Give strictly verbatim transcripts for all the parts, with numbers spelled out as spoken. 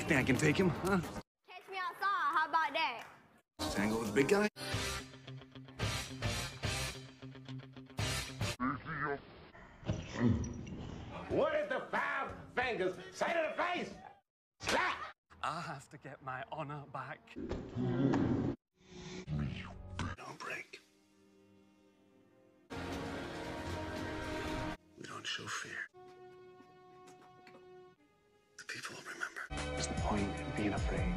I think I can take him, huh? Catch me outside. How about that? Tango with the big guy? What did the five fingers say to the face? Slap! I have to get my honor back. Don't break. We don't show fear. The people will remember. What's the point in being afraid?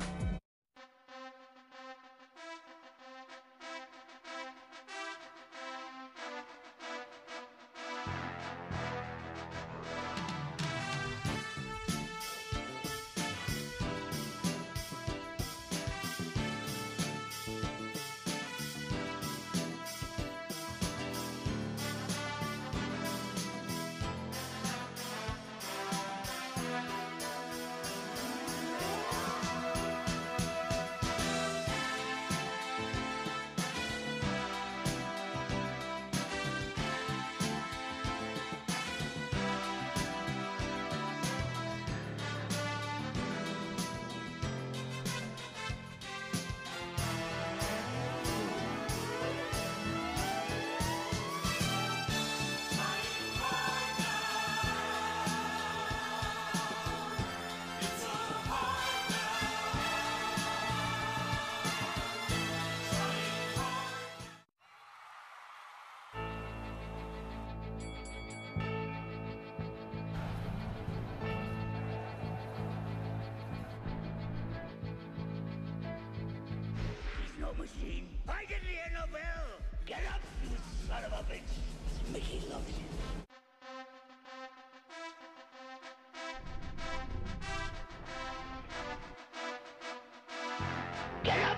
Machine. I didn't hear no bell. Get up, you son of a bitch. Mickey loves you. Get up!